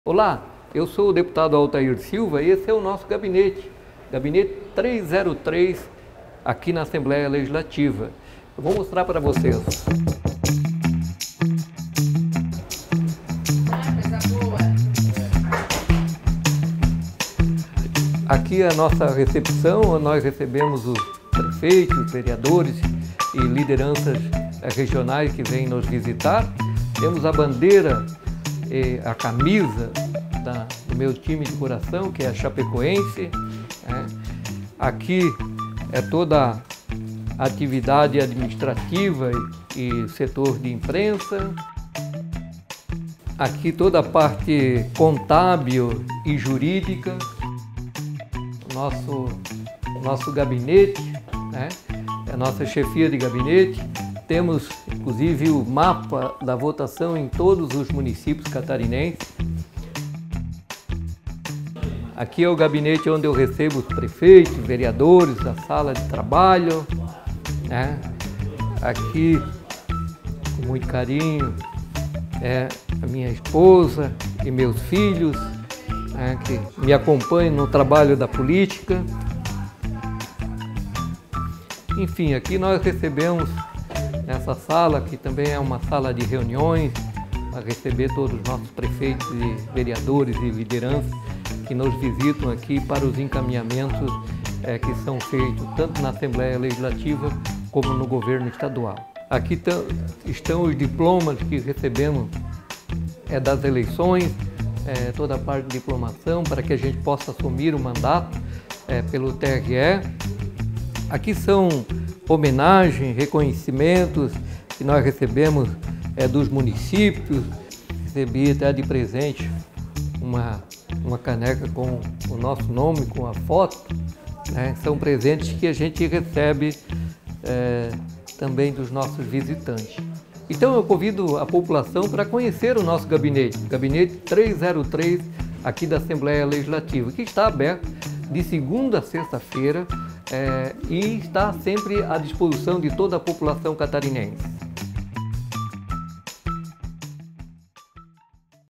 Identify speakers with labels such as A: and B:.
A: Olá, eu sou o deputado Altair Silva e esse é o nosso gabinete, gabinete 303, aqui na Assembleia Legislativa. Eu vou mostrar para vocês. Aqui é a nossa recepção, nós recebemos os prefeitos, vereadores e lideranças regionais que vêm nos visitar. Temos a bandeira, a camisa do meu time de coração, que é a Chapecoense. Aqui é toda a atividade administrativa e setor de imprensa. Aqui toda a parte contábil e jurídica. Nosso gabinete, a nossa chefia de gabinete. Temos, inclusive, o mapa da votação em todos os municípios catarinenses. Aqui é o gabinete onde eu recebo os prefeitos, vereadores, da sala de trabalho. Aqui, com muito carinho, a minha esposa e meus filhos, que me acompanham no trabalho da política. Enfim, aqui nós recebemos essa sala, que também é uma sala de reuniões, para receber todos os nossos prefeitos e vereadores e lideranças que nos visitam aqui para os encaminhamentos que são feitos tanto na Assembleia Legislativa como no governo estadual. Aqui estão os diplomas que recebemos das eleições, toda a parte de diplomação para que a gente possa assumir o mandato pelo TRE. Aqui são homenagens, reconhecimentos que nós recebemos dos municípios. Recebi até de presente uma caneca com o nosso nome, com a foto. São presentes que a gente recebe também dos nossos visitantes. Então eu convido a população para conhecer o nosso gabinete, gabinete 303 aqui da Assembleia Legislativa, que está aberto de segunda a sexta-feira e está sempre à disposição de toda a população catarinense.